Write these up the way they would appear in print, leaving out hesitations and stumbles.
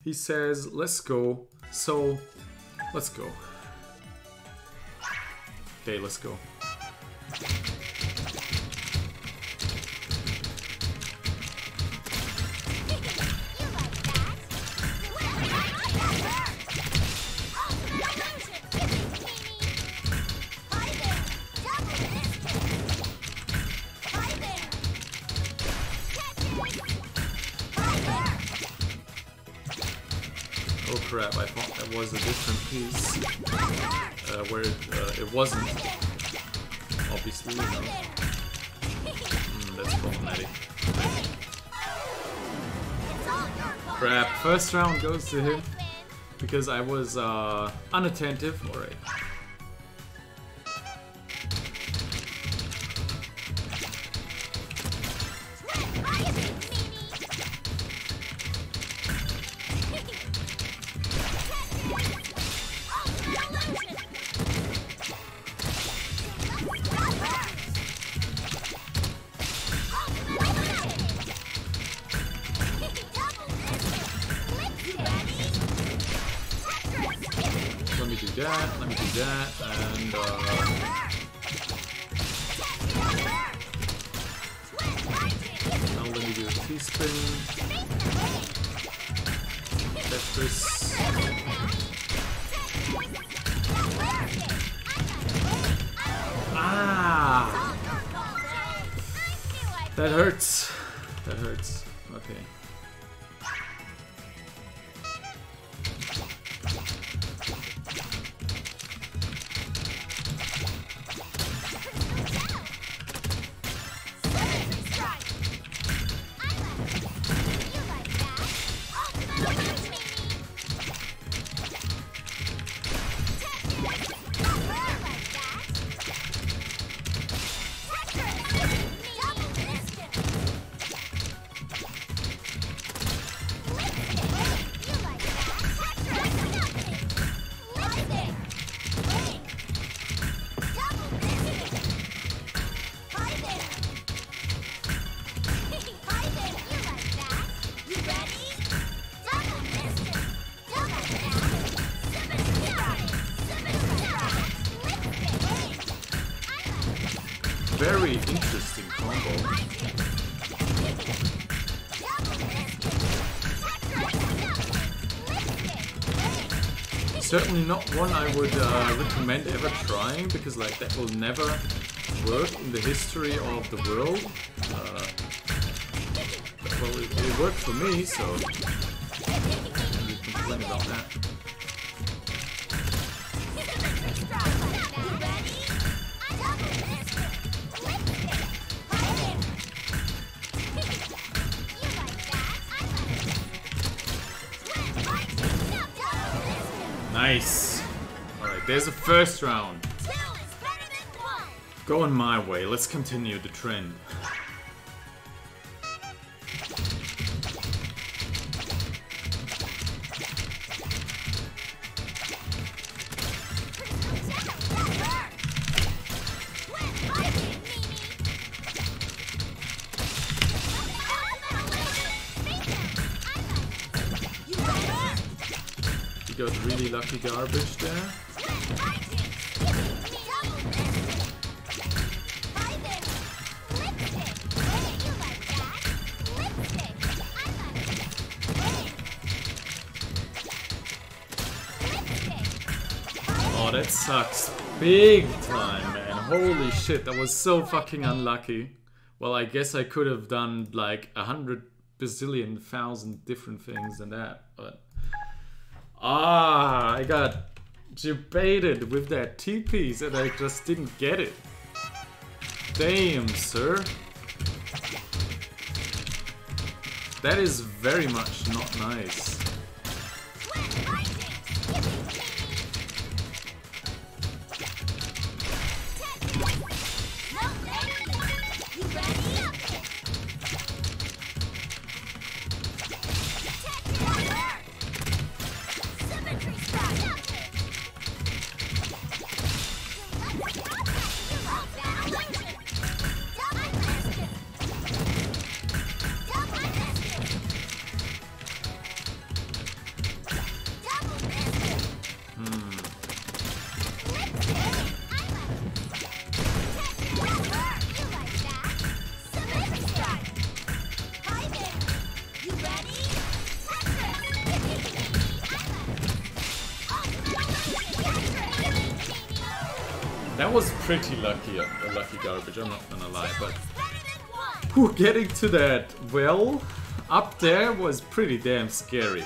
He says, let's go. So, let's go. Okay, let's go. Oh crap, I thought that was a different piece. Where it wasn't. Obviously, you know. That's problematic. Crap, first round goes to him. Because I was unattentive. Alright. Let me do that, and now let me do a T-spin. Tetris. Ah! That hurts. That hurts. Okay. Very interesting combo. Certainly not one I would recommend ever trying, because like that will never work in the history of the world. Well, it worked for me, so we can complain about that. Nice! Alright, there's a first round. Going my way, let's continue the trend. You got really lucky garbage there. Oh, that sucks big time, man. Holy shit, that was so fucking unlucky. Well, I guess I could have done like 100 bazillion thousand different things than that, but... I got debated with that T-piece and I just didn't get it. Damn, sir. That is very much not nice. That was pretty lucky, a lucky garbage, I'm not gonna lie, but... Whew, getting to that well up there was pretty damn scary.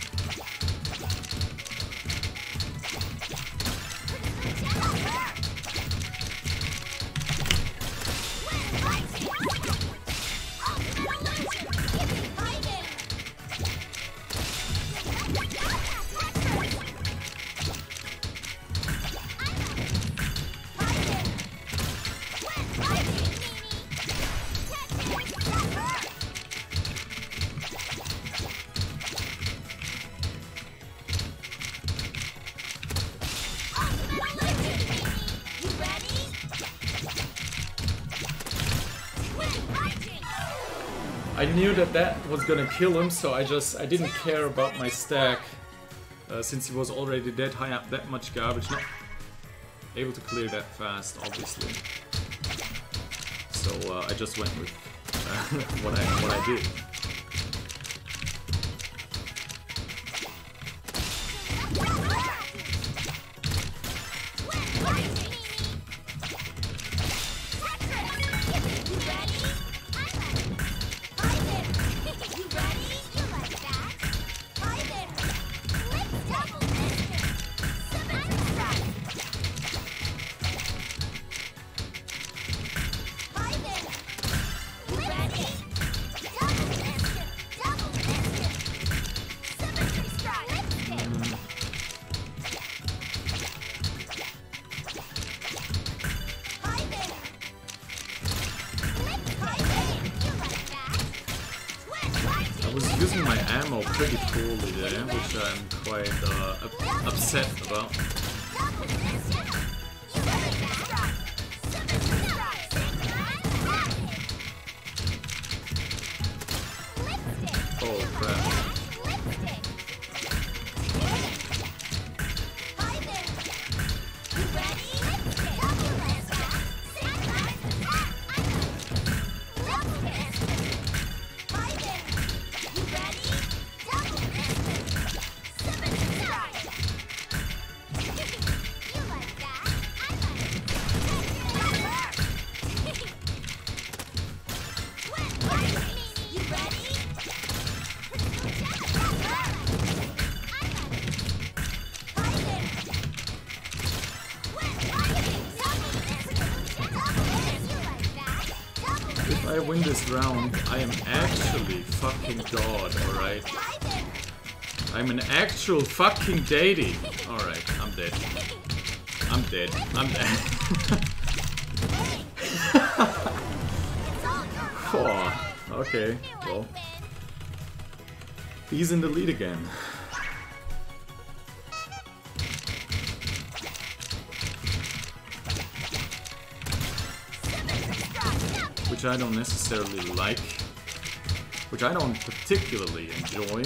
I knew that that was gonna kill him, so I didn't care about my stack since he was already that high up, that much garbage. Not able to clear that fast, obviously. So I just went with what I did. Using my ammo pretty poorly there, which I'm quite upset about. Oh crap. If I win this round, I am actually fucking god, alright? I'm an actual fucking deity. Alright, I'm dead. I'm dead. I'm dead. Oh, okay, well. He's in the lead again. Which I don't necessarily like, which I don't particularly enjoy.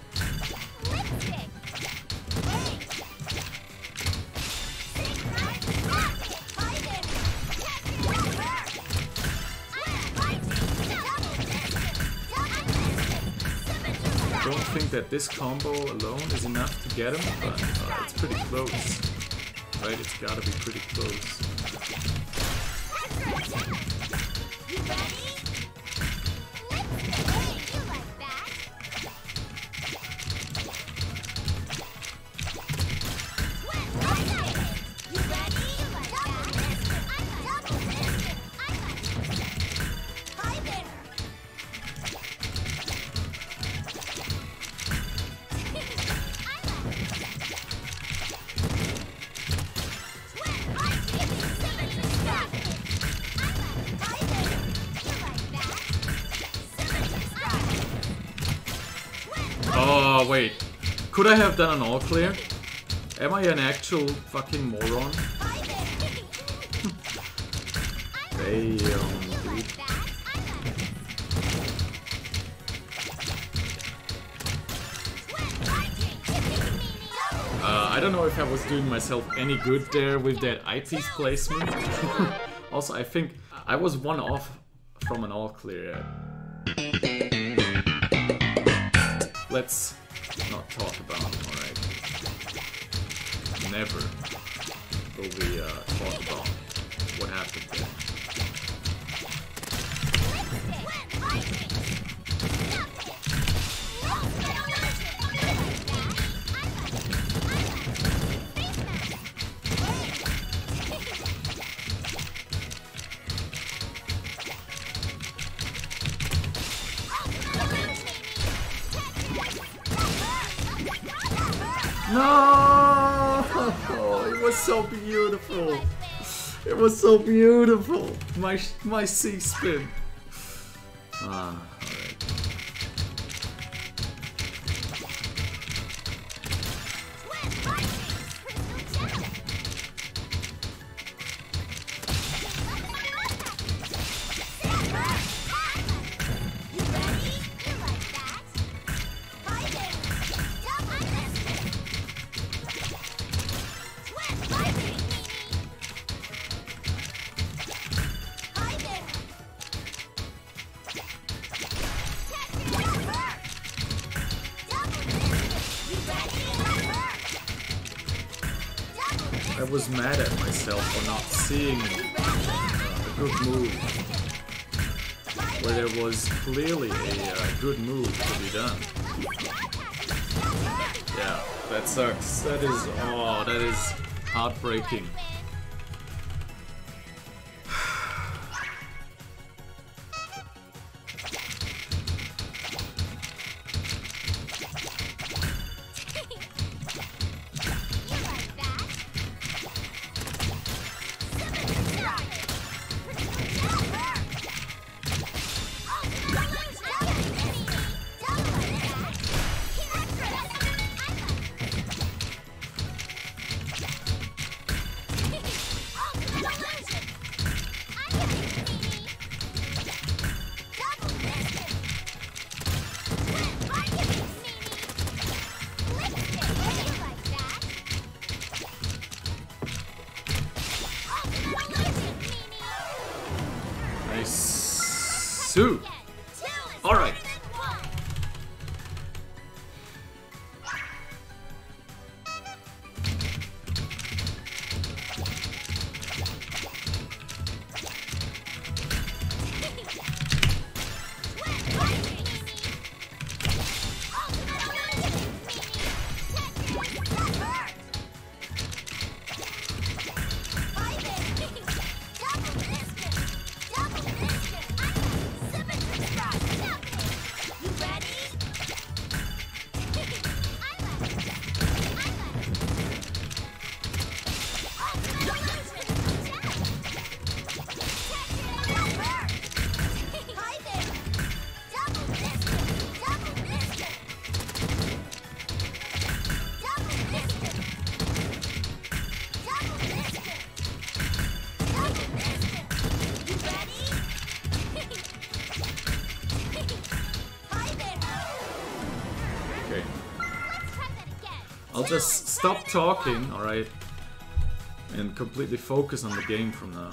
I don't think that this combo alone is enough to get him, but it's pretty close. Right, it's gotta be pretty close. Oh, wait. Could I have done an all clear? Am I an actual fucking moron? Damn, dude. I don't know if I was doing myself any good there with that eyepiece placement. Also, I think I was one off from an all clear. Let's not talk about it, alright? Never. will we talk about what happened there. No! It was so beautiful. It was so beautiful. My C spin. Ah, alright. I was mad at myself for not seeing a good move where there was clearly a good move to be done. Yeah, that sucks. That is heartbreaking. Two. All right. I'll just stop talking, alright, and completely focus on the game from now.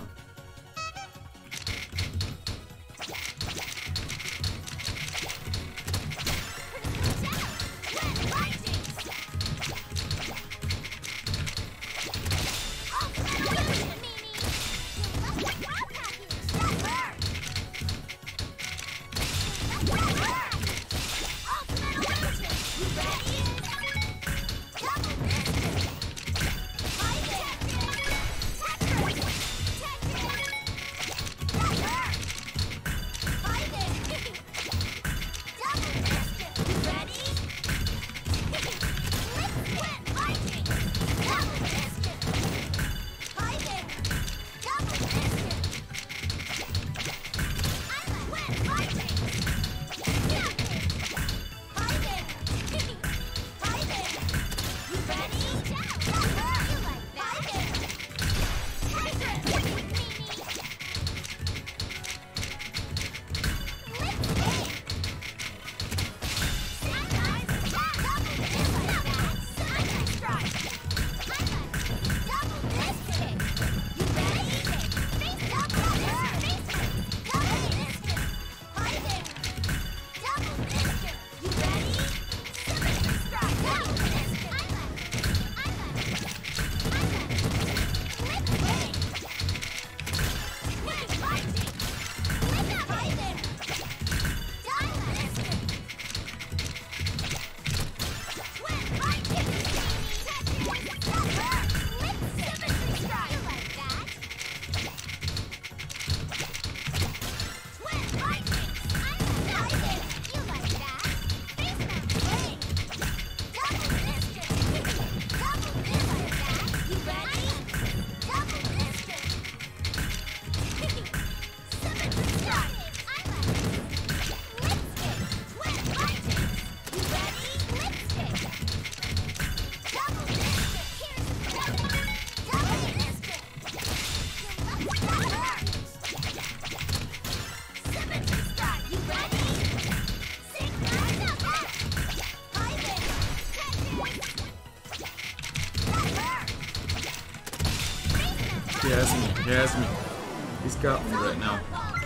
He has me. He has me. He's got me right now.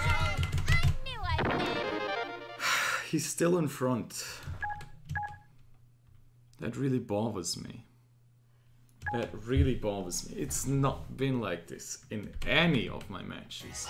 He's still in front. That really bothers me. That really bothers me. It's not been like this in any of my matches.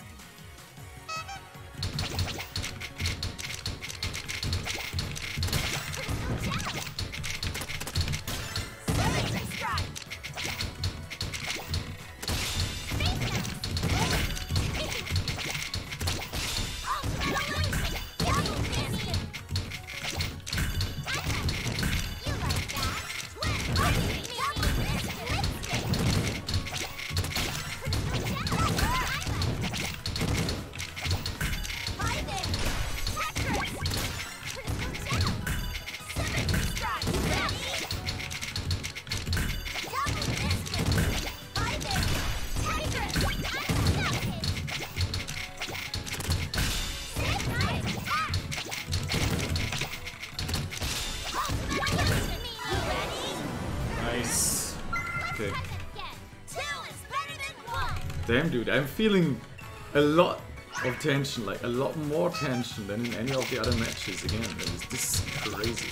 Damn, dude, I'm feeling a lot of tension, like a lot more tension than in any of the other matches again. This is crazy.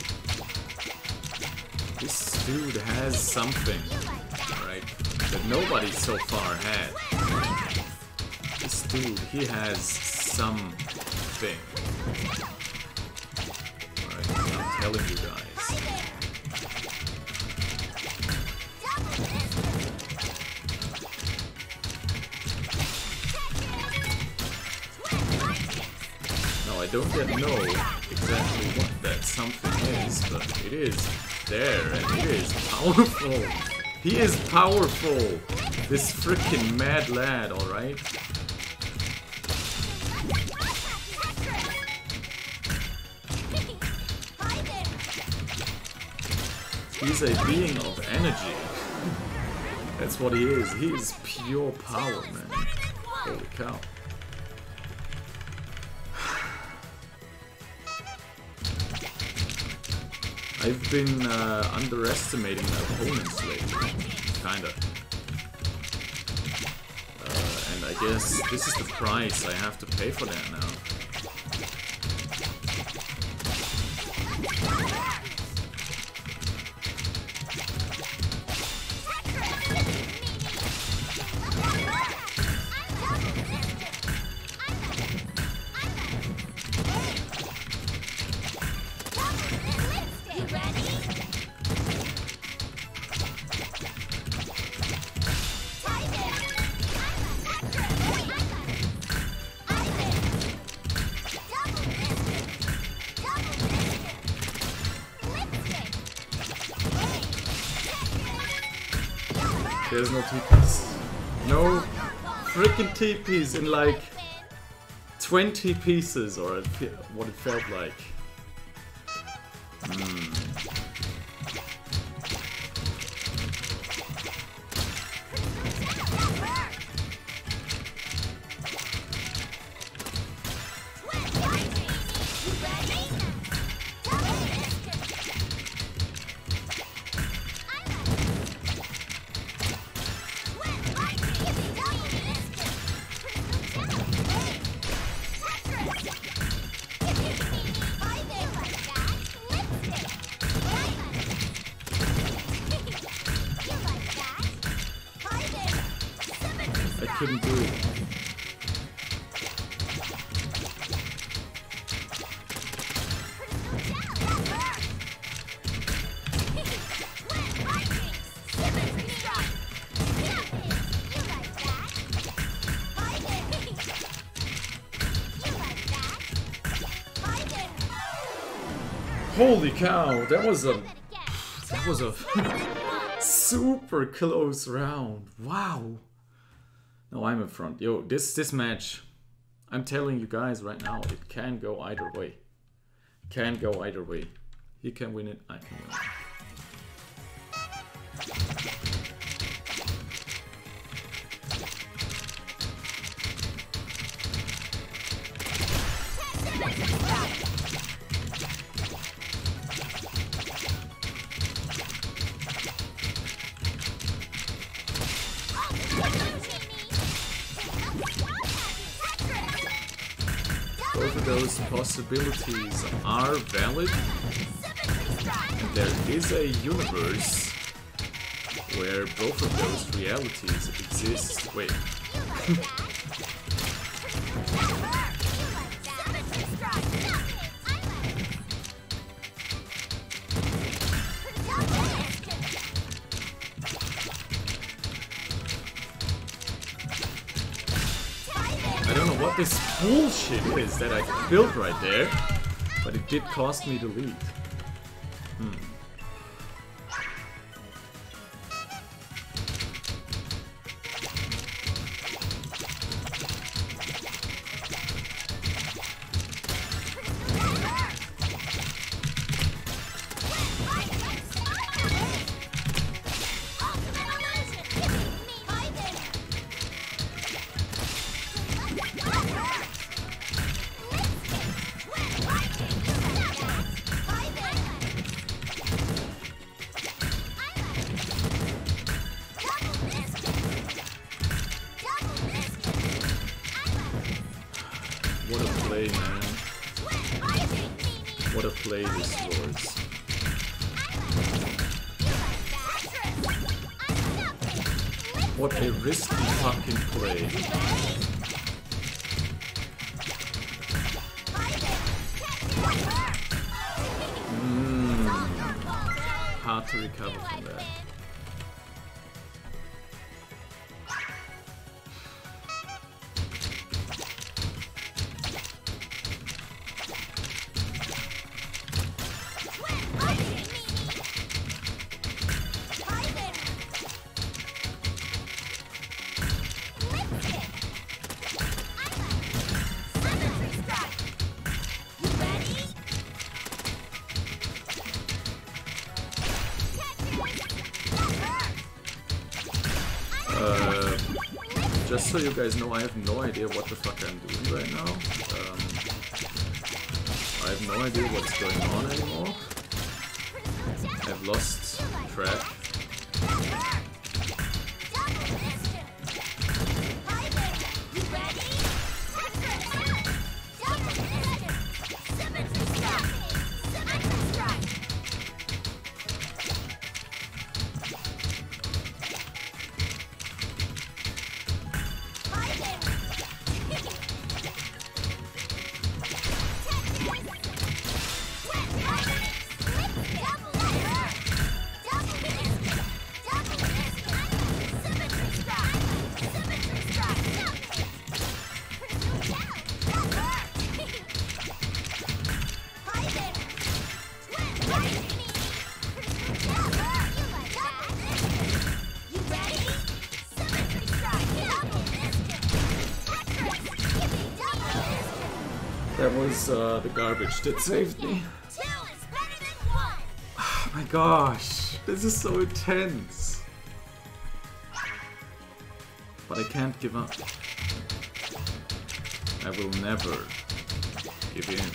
This dude has something, right, that nobody so far had. This dude, he has something. Alright, I'm telling you guys. I don't yet know exactly what that something is, but it is there and it is powerful. He is powerful. This freaking mad lad, alright? He's a being of energy. That's what he is. He is pure power, man. Holy cow. I've been underestimating my opponents lately, kinda. And I guess this is the price I have to pay for that now. There's no TPs. No freaking TPs in like 20 pieces, or what it felt like. Couldn't do it. Holy cow, that was a super close round. Wow. No, I'm in front. Yo, this match, I'm telling you guys right now, it can go either way. Can go either way. He can win it, I can win it. those possibilities are valid, and there is a universe where both of those realities exist. Wait. I don't know what this bullshit is that I built right there, but it did cost me to leave. What a play, man. What a play this was. What a risky fucking play. Hard to recover from that. Just so you guys know, I have no idea what the fuck I'm doing right now. I have no idea what's going on anymore. I've lost track. That was the garbage that saved me. Oh my gosh, this is so intense. But I can't give up. I will never give in.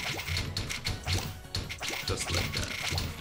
Just like that.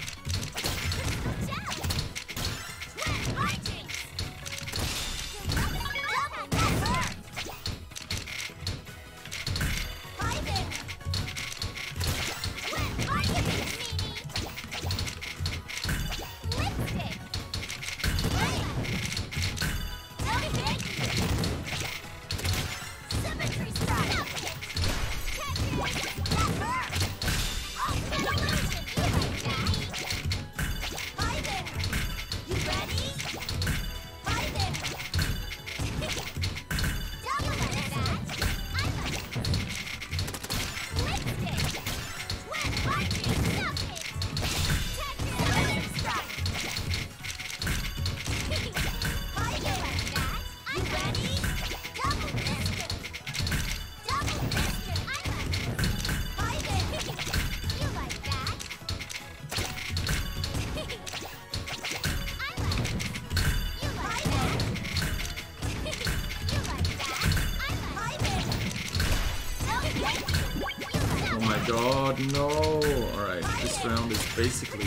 God, no! Alright, this round is basically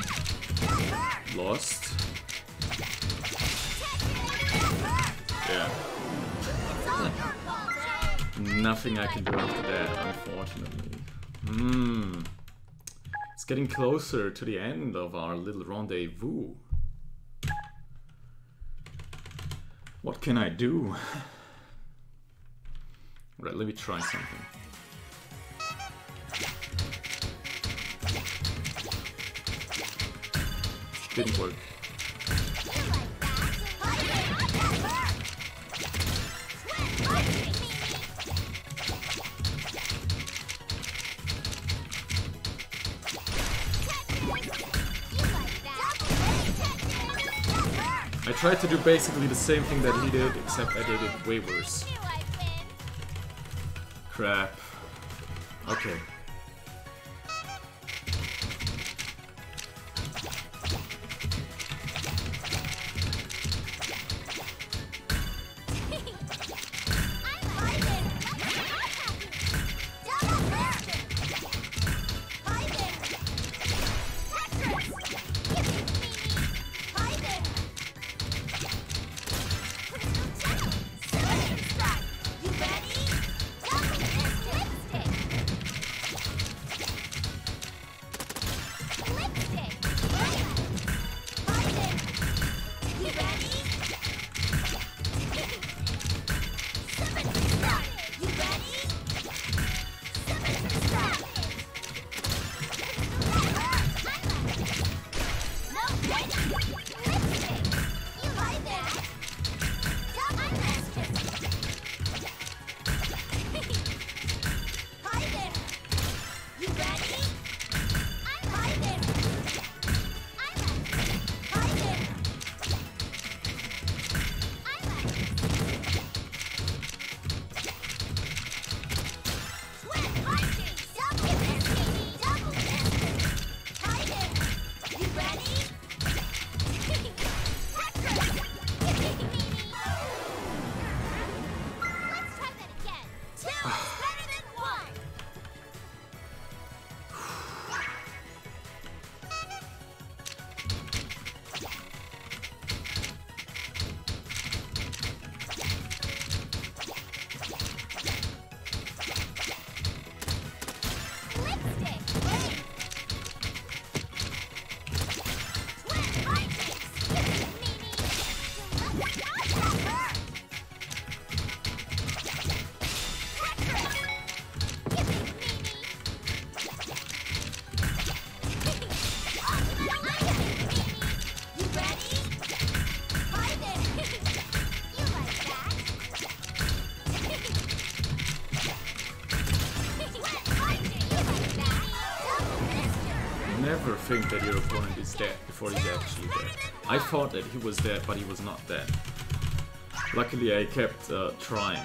lost. Yeah. Nothing I can do after that, unfortunately. It's getting closer to the end of our little rendezvous. What can I do? Right, let me try something. Didn't work. I tried to do basically the same thing that he did, except I did it way worse. Crap. Okay. Think that your opponent is dead before he's actually dead. I thought that he was dead, but he was not dead. Luckily, I kept trying.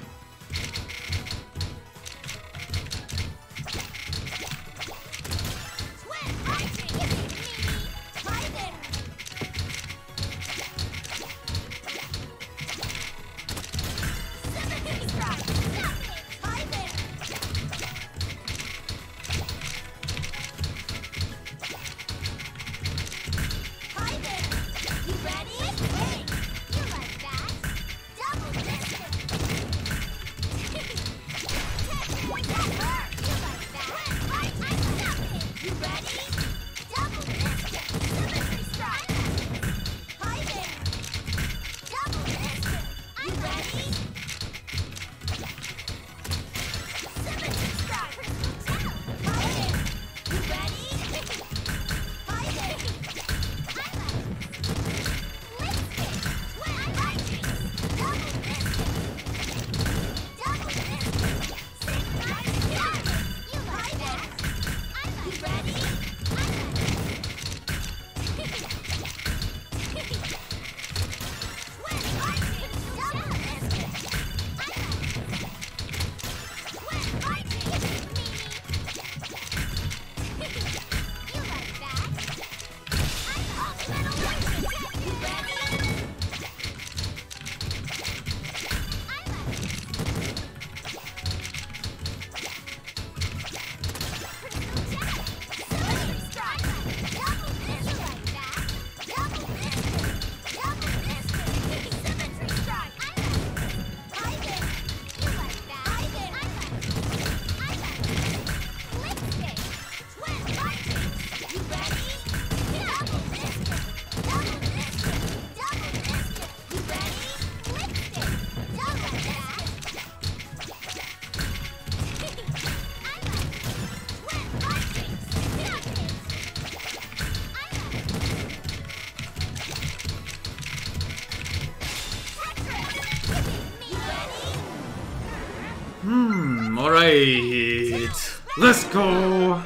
Alright, let's go.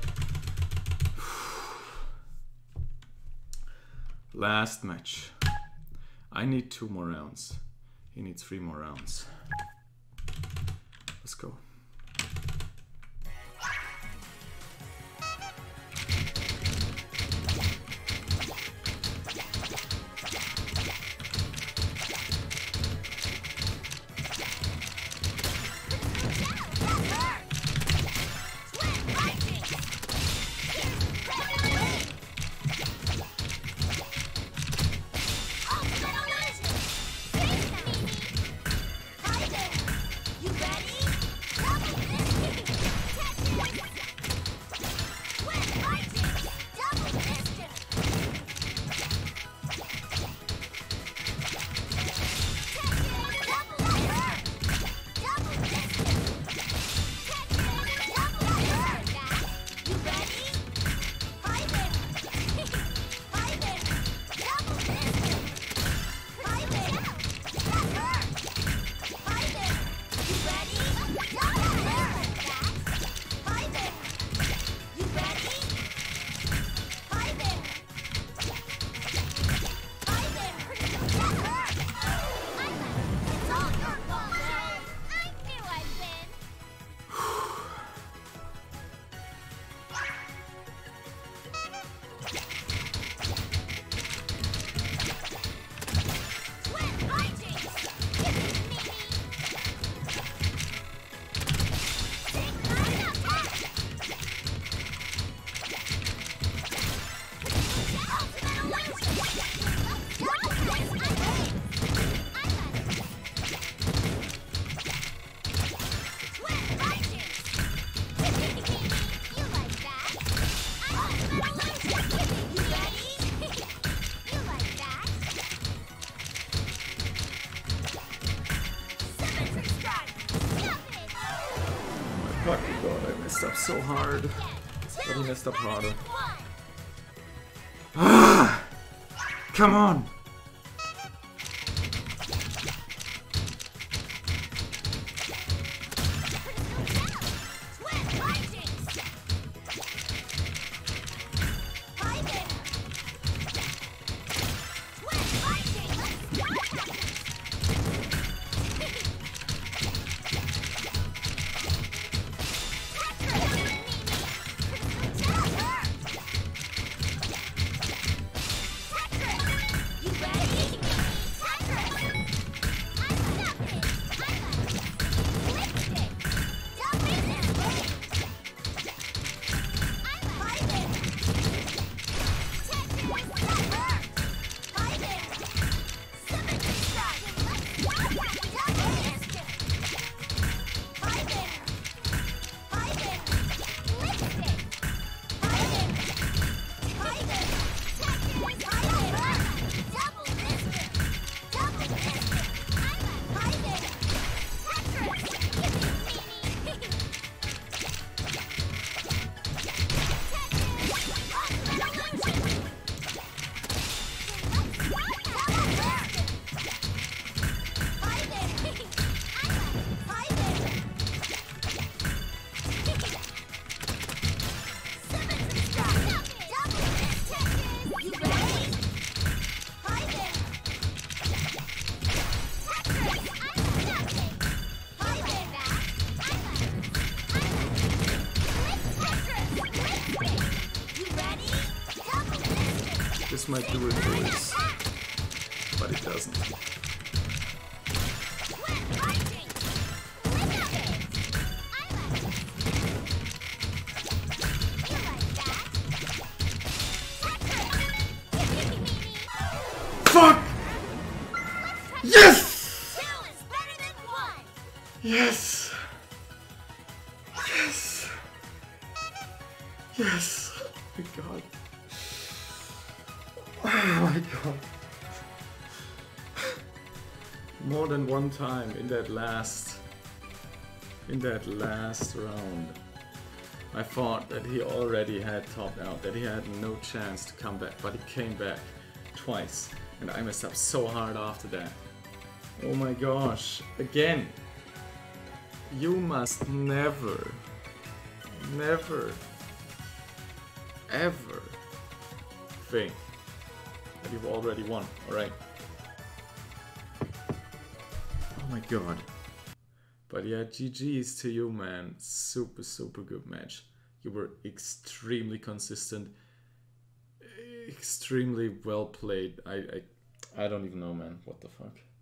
Last match. I need 2 more rounds. He needs 3 more rounds. Let's go. Fucking god, I messed up so hard. But he messed up harder. Ah! Come on! This might do it, boys. But it doesn't. Fuck! Yes! Yes! Yes! Yes! Oh my god. Oh my god. More than one time in that last round. I thought that he already had topped out, that he had no chance to come back, but he came back twice. And I messed up so hard after that. Oh my gosh, again. You must never, never, ever think that you've already won. Alright. Oh my god. But yeah, GG's to you, man. Super, super good match. You were extremely consistent. Extremely well played. I don't even know, man. What the fuck.